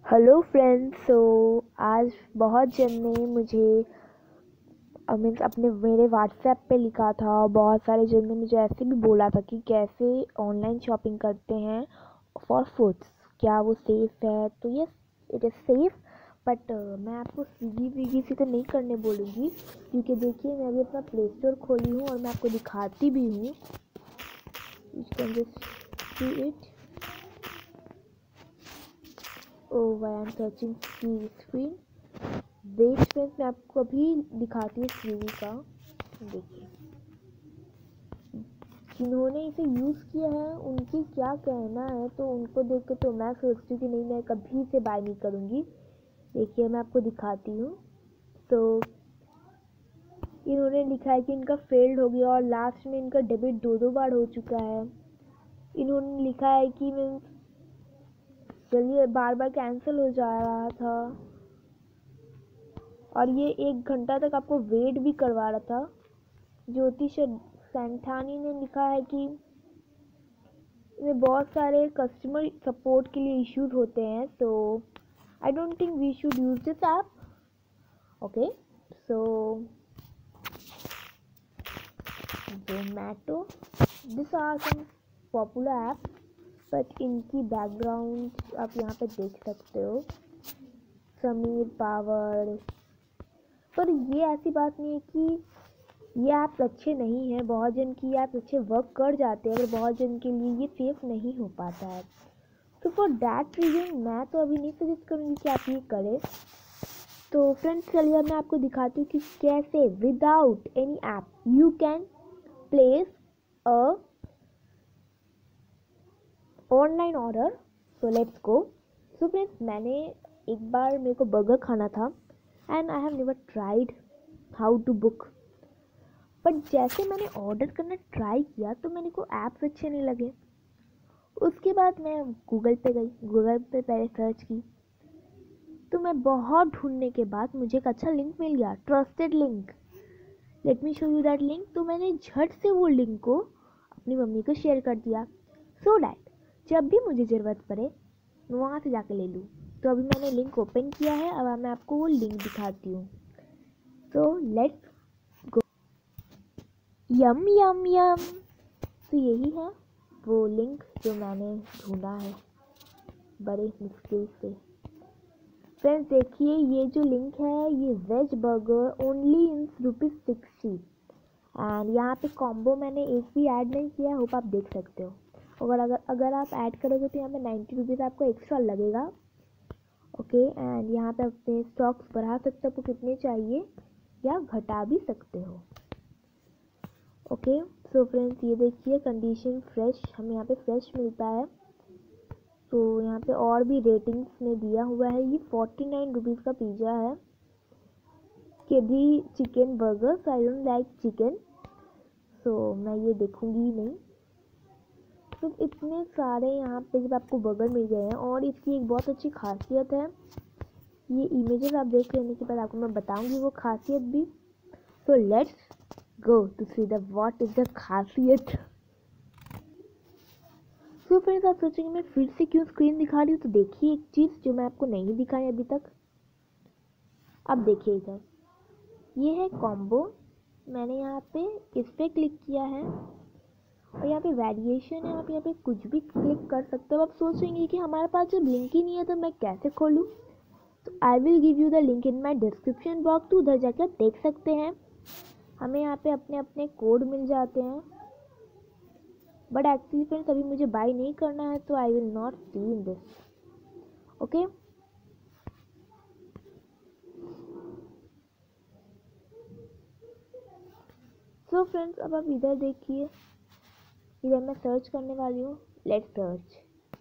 Hello friends. आज बहुत जन ने मुझे मीन्स अपने मेरे व्हाट्सएप पे लिखा था और बहुत सारे जन ने मुझे ऐसे भी बोला था कि कैसे ऑनलाइन शॉपिंग करते हैं फॉर फूड्स, क्या वो सेफ़ है। तो yes, it is safe, but मैं आपको स्विगी से तो नहीं करने बोलूँगी, क्योंकि देखिए मैं अभी अपना प्ले स्टोर खोली हूँ और मैं आपको दिखाती भी हूँ। You can just see it. Oh, I am searching screen. Wait friends, मैं आपको अभी दिखाती हूँ स्विगी का। देखिए जिन्होंने इसे यूज़ किया है उनकी क्या कहना है, तो उनको देख के तो मैं सोचती हूँ कि नहीं, मैं कभी इसे बाय नहीं करूँगी। देखिए मैं आपको दिखाती हूँ। तो इन्होंने लिखा है कि इनका फेल्ड हो गया और लास्ट में इनका डेबिट दो बार हो चुका है। इन्होंने लिखा है कि मीन्स चलिए बार बार कैंसिल हो जा रहा था और ये 1 घंटा तक आपको वेट भी करवा रहा था। ज्योतिष सेंठानी ने लिखा है कि में बहुत सारे कस्टमर सपोर्ट के लिए इश्यूज होते हैं, so I don't think we should use this app. Okay, so Zomato, this are some popular app, but इनकी बैकग्राउंड आप यहाँ पे देख सकते हो। समीर पावर। पर ये ऐसी बात नहीं है कि ये ऐप्स अच्छे नहीं हैं। बहुत जन की ऐप्स अच्छे वर्क कर जाते हैं, पर बहुत जन के लिए ये सेफ नहीं हो पाता है। तो फॉर दैट रीज़न मैं तो अभी नहीं सजेस्ट करूँगी कि आप ये करें। तो फ्रेंड्स चलिए मैं आपको दिखाती हूँ कि कैसे without any app you can place a online order. So let's go. So friends, मैंने एक बार मेरे को बर्गर खाना था and I have never tried how to book. But जैसे मैंने ऑर्डर करना ट्राई किया तो मेरे को ऐप्स अच्छे नहीं लगे। उसके बाद मैं गूगल पे गई, गूगल पे पहले सर्च की, तो मैं बहुत ढूंढने के बाद मुझे एक अच्छा लिंक मिल गया, trusted link. Let me show you that link. तो मैंने झट से वो लिंक को अपनी मम्मी को शेयर कर दिया, सो डैट जब भी मुझे ज़रूरत पड़े मैं वहाँ से जाके ले लूँ। तो अभी मैंने लिंक ओपन किया है, अब मैं आपको वो लिंक दिखाती हूँ। तो लेट्स गो। यम यम यम। तो यही है वो लिंक जो मैंने ढूंढा है बड़े मुश्किल से। फ्रेंड्स देखिए, ये जो लिंक है ये वेज बर्गर ओनली इन ₹60। एंड यहाँ पे कॉम्बो मैंने एक भी ऐड नहीं किया, होप आप देख सकते हो। अगर आप ऐड करोगे तो यहाँ पे ₹90 आपको एक्स्ट्रा लगेगा। ओके, एंड यहाँ पे अपने स्टॉक्स बढ़ा सकते हो, आपको कितने चाहिए, या घटा भी सकते हो। ओके, सो फ्रेंड्स ये देखिए, कंडीशन फ्रेश, हमें यहाँ पे फ्रेश मिलता है। तो यहाँ पे और भी रेटिंग्स में दिया हुआ है। ये ₹49 का पिज़्ज़ा है। KB chicken burger, I don't like chicken, so मैं ये देखूंगी ही नहीं। तो इतने सारे यहाँ पे जब आपको बर्गर मिल गए हैं, और इसकी एक बहुत अच्छी खासियत है, ये इमेजेस आप देख लेने के बाद आपको मैं बताऊंगी वो खासियत भी। So let's go to see the what is the खासियत। तो फ्रेंड्स आप सोचेंगे मैं फिर से क्यों स्क्रीन दिखा रही हूँ, तो देखिए एक चीज़ जो मैं आपको नहीं दिखाई अभी तक। अब देखिए इधर, ये है कॉम्बो। मैंने यहाँ पे इस पर क्लिक किया है और यहाँ पे वेरिएशन है, आप यहाँ पे कुछ भी क्लिक कर सकते हो। आप सोचेंगे कि हमारे पास जब लिंक ही नहीं है तो मैं कैसे खोलूँ, तो I will give you the link in my description box, तो उधर जाकर आप देख सकते हैं। हमें यहाँ पे अपने अपने कोड मिल जाते हैं, बट एक्चुअली फ्रेंड्स अभी मुझे बाय नहीं करना है, तो I will not see in this. Okay, so friends अब आप इधर देखिए, इधर मैं सर्च करने वाली हूँ, लेट्स सर्च।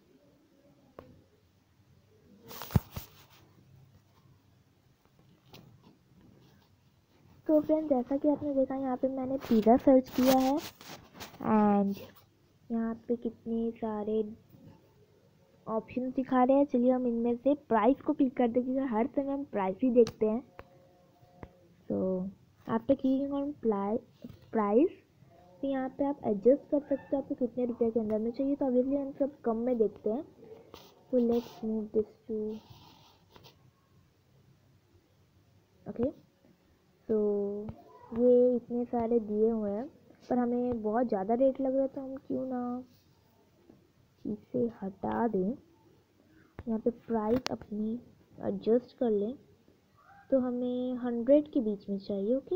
तो फ्रेंड्स जैसा कि आपने देखा, यहाँ पे मैंने पिज़्ज़ा सर्च किया है एंड यहाँ पे कितने सारे ऑप्शन दिखा रहे हैं। चलिए हम इनमें से प्राइस को क्लिक कर देंगे, क्योंकि हर समय हम प्राइस ही देखते हैं। तो आफ्टर क्लिकिंग ऑन प्राइस, तो यहाँ पे आप एडजस्ट कर सकते हो आपको कितने रुपए के अंदर में चाहिए। तो ऑब्वियसली हम सब कम में देखते हैं, तो let's move this to okay, तो ये इतने सारे दिए हुए हैं, पर हमें बहुत ज़्यादा रेट लग रहा है, तो हम क्यों ना इसे हटा दें। यहाँ पे प्राइस अपनी एडजस्ट कर लें, तो हमें 100 के बीच में चाहिए। Okay,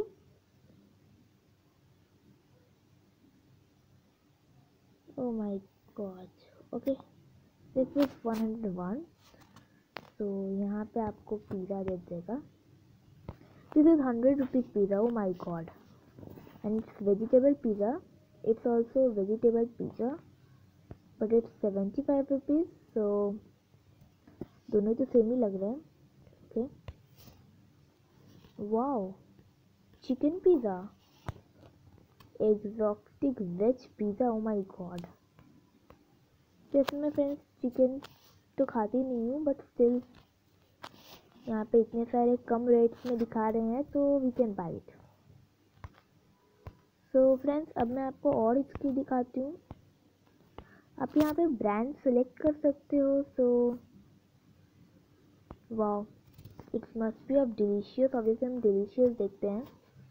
oh my god, okay this is 101। तो यहाँ पे आपको पिज़्ज़ा दे देगा। This is 100 rupees pizza, oh my god, and it's vegetable pizza, it's also vegetable pizza, but it's 75 rupees. So दोनों तो सेम ही लग रहे हैं। Okay, wow, chicken pizza, exotic veg pizza, oh my god. जैसे मैं फ्रेंड्स चिकन तो खाती नहीं हूँ, बट स्टिल यहाँ पे इतने सारे कम रेट्स में दिखा रहे हैं, तो we can buy it. So friends, अब मैं आपको और इसकी दिखाती हूँ। आप यहाँ पे ब्रांड सेलेक्ट कर सकते हो। So wow, it's must be of delicious. Obviously हम डिलीशियस देखते हैं,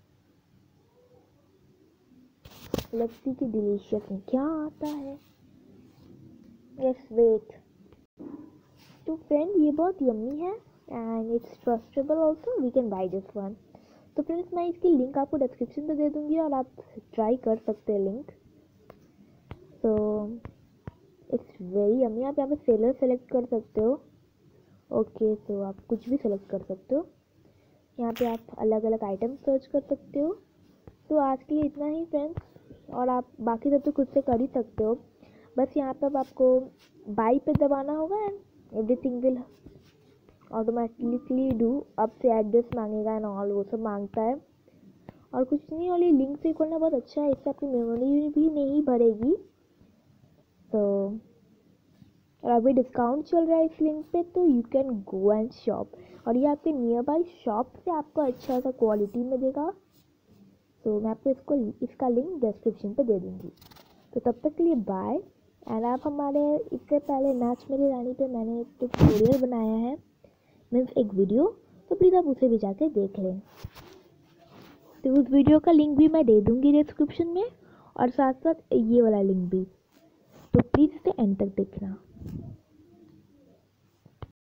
लेट्स सी कि डिलीशियस में क्या आता है। यस वेट, तो फ्रेंड ये बहुत यम्मी है and it's trustable also, we can buy this one. तो फ्रेंड्स मैं इसकी लिंक आपको डिस्क्रिप्शन में दे दूँगी और आप ट्राई कर सकते हैं लिंक। तो इट्स वेरी यम्मी। आप यहाँ पे सेलर सेलेक्ट कर सकते हो। ओके, तो आप कुछ भी सेलेक्ट कर सकते हो। यहाँ पे आप अलग अलग आइटम सर्च कर सकते हो। तो आज के लिए इतना ही फ्रेंड्स, और आप बाकी सब तो खुद से कर ही सकते हो। बस यहाँ पे अब आपको बाई पे दबाना होगा and everything will automatically do. अब से एड्रेस मांगेगा एंड ऑल, वो सब मांगता है और कुछ नहीं। और ये लिंक से खोलना बहुत अच्छा है, इससे आपकी मेमोरी भी नहीं भरेगी। तो और अभी डिस्काउंट चल रहा है इस लिंक पे, तो you can go and shop. और ये आपके नियर बाई शॉप से आपको अच्छा सा क्वालिटी में देगा। तो मैं आपको इसका लिंक डिस्क्रिप्शन पे दे दूँगी। तो तब तक के लिए बाय। एंड आप हमारे इससे पहले नाच मेरी रानी पे मैंने एक ट्यूटोरियल बनाया है, मीन्स एक वीडियो, तो प्लीज़ आप उसे भी जाके देख लें। तो उस वीडियो का लिंक भी मैं दे दूँगी डिस्क्रिप्शन में, और साथ साथ ये वाला लिंक भी। तो प्लीज़ इसे एंड तक देखना।